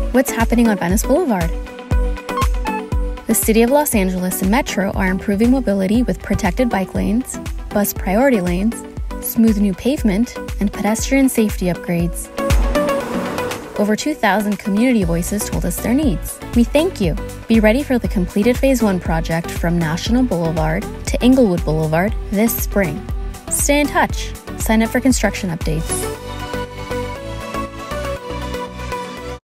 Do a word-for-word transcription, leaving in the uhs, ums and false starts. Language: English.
What's happening on Venice Boulevard? The City of Los Angeles and Metro are improving mobility with protected bike lanes, bus priority lanes, smooth new pavement, and pedestrian safety upgrades. Over two thousand community voices told us their needs. We thank you. Be ready for the completed Phase one project from National Boulevard to Inglewood Boulevard this spring. Stay in touch. Sign up for construction updates.